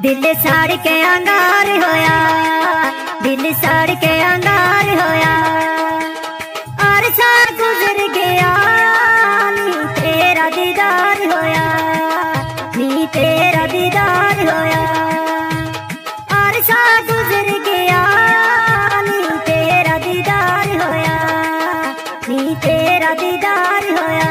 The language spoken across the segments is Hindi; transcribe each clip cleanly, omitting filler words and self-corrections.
दिल सड़ के अंगार होया, दिल सड़ के अंगार होया। अरसा गुजर गया नी तेरा दीदार होया, नी तेरा दीदार होया। अरसा गुजर गया नी तेरा दीदार होया, नी तेरा दीदार होया।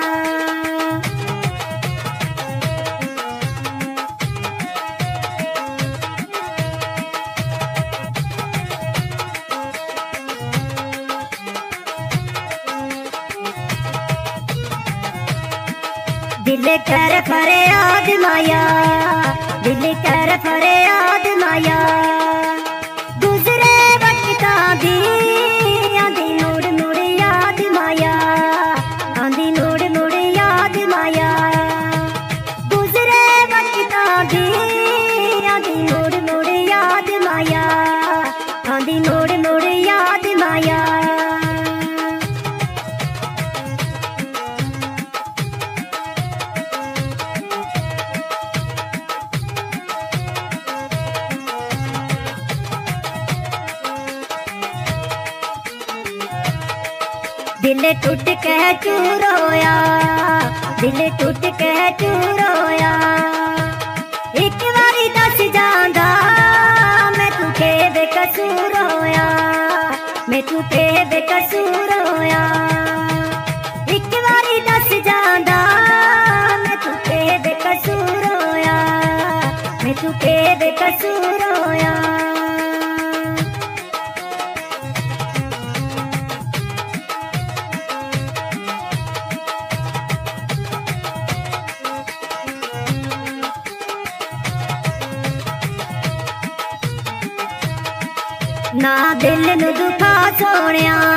दिल कर फरियाद माया, दिल कर फरियाद माया। गुजरे वक्ता दी आंदी मुड़ मुड़ याद माया, आंदी मुड़ मुड़ याद माया। गुजरे वक्ता दी आंदी मुड़ मुड़ याद माया, आंदी मुड़ मुड़ याद माया। दिल टूट के चूर होया, दिल टूट के चूर होया। एक बारी दस जांदा मैं तू के बेकसूर होया, मैं तू के बेकसूर होया। एक बारी दस जांदा मैं तू के बेकसूर होया, मैं तू के बेकसूर होया। ना दिल नू दुखा सोनिया,